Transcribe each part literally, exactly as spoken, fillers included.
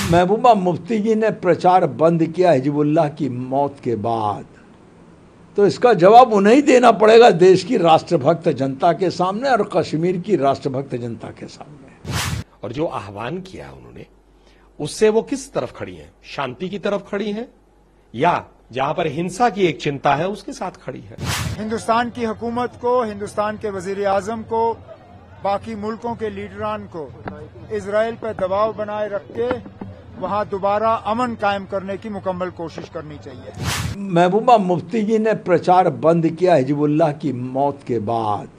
महबूबा मुफ्ती जी ने प्रचार बंद किया हिजबुल्लाह की मौत के बाद, तो इसका जवाब उन्हें ही देना पड़ेगा देश की राष्ट्रभक्त जनता के सामने और कश्मीर की राष्ट्रभक्त जनता के सामने। और जो आह्वान किया उन्होंने, उससे वो किस तरफ खड़ी हैं? शांति की तरफ खड़ी हैं या जहां पर हिंसा की एक चिंता है उसके साथ खड़ी है? हिंदुस्तान की हुकूमत को, हिंदुस्तान के वजीर आजम को, बाकी मुल्कों के लीडरान को इजराइल पर दबाव बनाए रख के वहां दोबारा अमन कायम करने की मुकम्मल कोशिश करनी चाहिए। महबूबा मुफ्ती जी ने प्रचार बंद किया हिजबुल्लाह की मौत के बाद,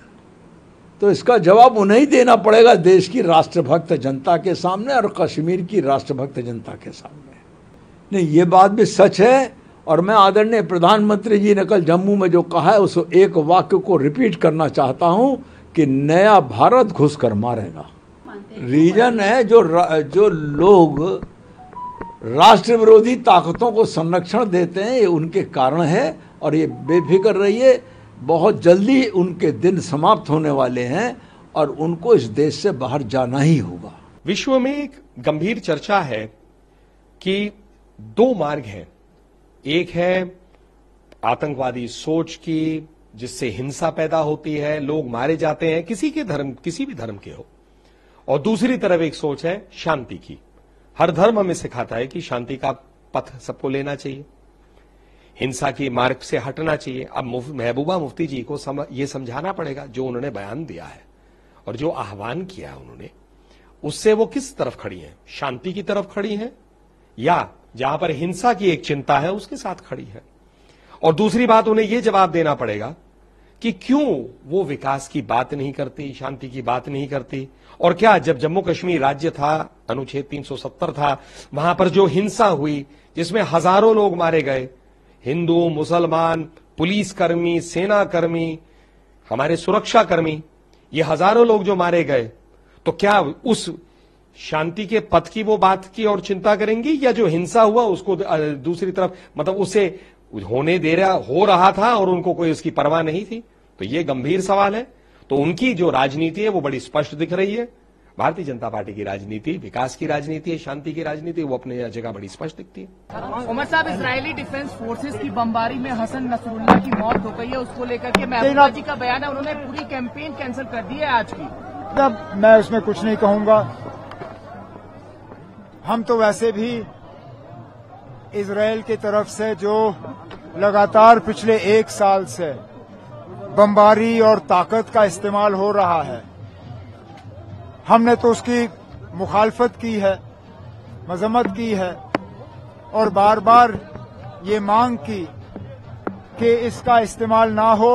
तो इसका जवाब उन्हें ही देना पड़ेगा देश की राष्ट्रभक्त जनता के सामने और कश्मीर की राष्ट्रभक्त जनता के सामने। नहीं, ये बात भी सच है और मैं आदरणीय प्रधानमंत्री जी ने कल जम्मू में जो कहा है उस एक वाक्य को रिपीट करना चाहता हूं कि नया भारत घुस कर मारेगा। रीजन है जो जो लोग राष्ट्र विरोधी ताकतों को संरक्षण देते हैं, ये उनके कारण है और ये बेफिक्र रहिए, बहुत जल्दी उनके दिन समाप्त होने वाले हैं और उनको इस देश से बाहर जाना ही होगा। विश्व में एक गंभीर चर्चा है कि दो मार्ग हैं। एक है आतंकवादी सोच की, जिससे हिंसा पैदा होती है, लोग मारे जाते हैं, किसी के धर्म किसी भी धर्म के हो, और दूसरी तरफ एक सोच है शांति की। हर धर्म हमें सिखाता है कि शांति का पथ सबको लेना चाहिए, हिंसा की मार्ग से हटना चाहिए। अब महबूबा मुफ्ती जी को सम, ये समझाना पड़ेगा, जो उन्होंने बयान दिया है और जो आह्वान किया उन्होंने, उससे वो किस तरफ खड़ी हैं? शांति की तरफ खड़ी हैं या जहां पर हिंसा की एक चिंता है उसके साथ खड़ी है? और दूसरी बात, उन्हें यह जवाब देना पड़ेगा कि क्यों वो विकास की बात नहीं करती, शांति की बात नहीं करती। और क्या जब जम्मू कश्मीर राज्य था, अनुच्छेद तीन सौ सत्तर था, वहां पर जो हिंसा हुई जिसमें हजारों लोग मारे गए, हिंदू, मुसलमान, पुलिसकर्मी, सेनाकर्मी, हमारे सुरक्षा कर्मी, ये हजारों लोग जो मारे गए, तो क्या उस शांति के पथ की वो बात की और चिंता करेंगी या जो हिंसा हुआ उसको दूसरी तरफ, मतलब उसे होने दे रहा हो रहा था और उनको कोई उसकी परवाह नहीं थी? तो ये गंभीर सवाल है। तो उनकी जो राजनीति है वो बड़ी स्पष्ट दिख रही है। भारतीय जनता पार्टी की राजनीति विकास की राजनीति है, शांति की राजनीति, वो अपने जगह बड़ी स्पष्ट दिखती है। उमर साहब, इजरायली डिफेंस फोर्सेस की बमबारी में हसन नसरुल्लाह की मौत हो गई है, उसको लेकर के महबूबा जी का बयान है, उन्होंने पूरी कैंपेन कैंसिल कर दी है आज की। तब मैं उसमें कुछ नहीं कहूंगा। हम तो वैसे भी इजराइल की तरफ से जो लगातार पिछले एक साल से बमबारी और ताकत का इस्तेमाल हो रहा है, हमने तो उसकी मुखालफत की है, मजम्मत की है और बार बार ये मांग की कि इसका इस्तेमाल ना हो।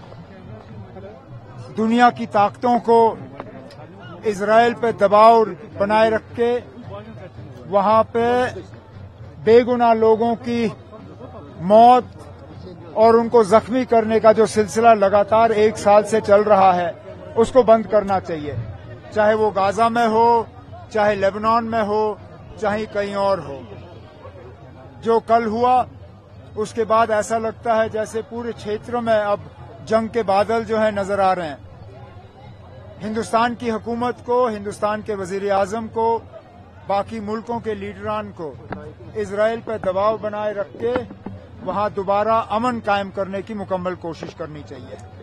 दुनिया की ताकतों को इजराइल पे दबाव बनाए रख के वहां पे बेगुनाह लोगों की मौत और उनको जख्मी करने का जो सिलसिला लगातार एक साल से चल रहा है, उसको बंद करना चाहिए। चाहे वो गाजा में हो, चाहे लेबनान में हो, चाहे कहीं और हो। जो कल हुआ उसके बाद ऐसा लगता है जैसे पूरे क्षेत्र में अब जंग के बादल जो है नजर आ रहे हैं। हिंदुस्तान की हुकूमत को, हिंदुस्तान के वजीर आजम को, बाकी मुल्कों के लीडरान को इजराइल पर दबाव बनाए रख के वहां दोबारा अमन कायम करने की मुकम्मल कोशिश करनी चाहिए।